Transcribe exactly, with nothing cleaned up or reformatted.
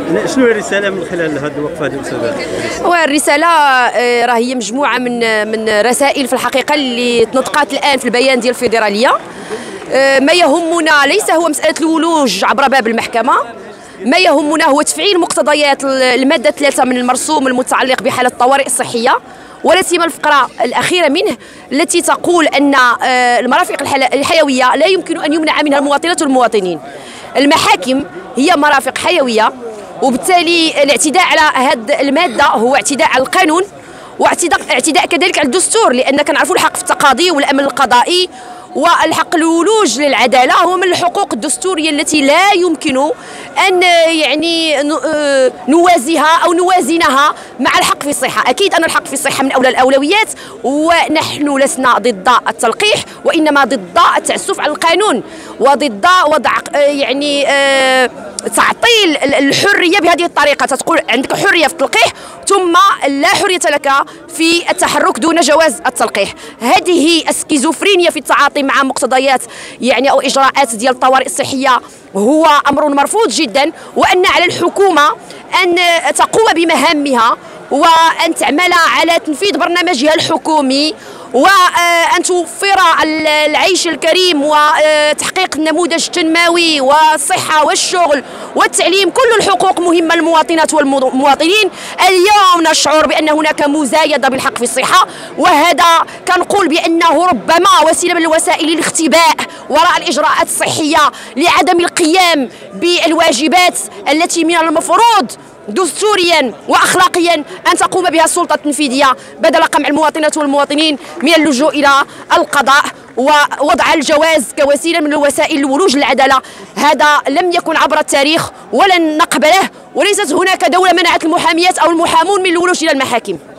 شنو هي الرساله من خلال هذه الوقفه هذه استاذه؟ والرساله راه هي مجموعه من من رسائل في الحقيقه اللي تنطقات الان في البيان ديال الفيدراليه. ما يهمنا ليس هو مساله الولوج عبر باب المحكمه، ما يهمنا هو تفعيل مقتضيات الماده ثلاثة من المرسوم المتعلق بحاله الطوارئ الصحيه، ولا سيما الفقره الاخيره منه التي تقول ان المرافق الحيويه لا يمكن ان يمنع منها المواطنات والمواطنين. المحاكم هي مرافق حيويه، وبالتالي الاعتداء على هذه الماده هو اعتداء على القانون، واعتداء اعتداء كذلك على الدستور، لان كنعرفوا الحق في التقاضي والامن القضائي، والحق الولوج للعداله هو من الحقوق الدستوريه التي لا يمكن ان يعني نوازيها او نوازنها مع الحق في الصحه. اكيد ان الحق في الصحه من اولى الاولويات، ونحن لسنا ضد التلقيح، وانما ضد التعسف على القانون، وضد وضع يعني تعطيل الحريه بهذه الطريقه. تقول عندك حريه في التلقيح ثم لا حريه لك في التحرك دون جواز التلقيح. هذه السكيزوفرينيا في التعاطي مع مقتضيات يعني او اجراءات ديال الطوارئ الصحيه هو امر مرفوض جدا، وان على الحكومه ان تقوم بمهامها وان تعمل على تنفيذ برنامجها الحكومي، وأن توفر العيش الكريم وتحقيق النموذج التنموي والصحة والشغل والتعليم. كل الحقوق مهمة للمواطنات والمواطنين. اليوم نشعر بأن هناك مزايدة بالحق في الصحة، وهذا كنقول بأنه ربما وسيلة من وسائل الاختباء وراء الإجراءات الصحية لعدم القيام بالواجبات التي من المفروض دستوريا واخلاقيا ان تقوم بها السلطه التنفيذيه، بدل قمع المواطنات والمواطنين من اللجوء الى القضاء ووضع الجواز كوسيله من وسائل الولوج للعداله. هذا لم يكن عبر التاريخ ولن نقبله، وليست هناك دوله منعت المحاميات او المحامون من الولوج الى المحاكم.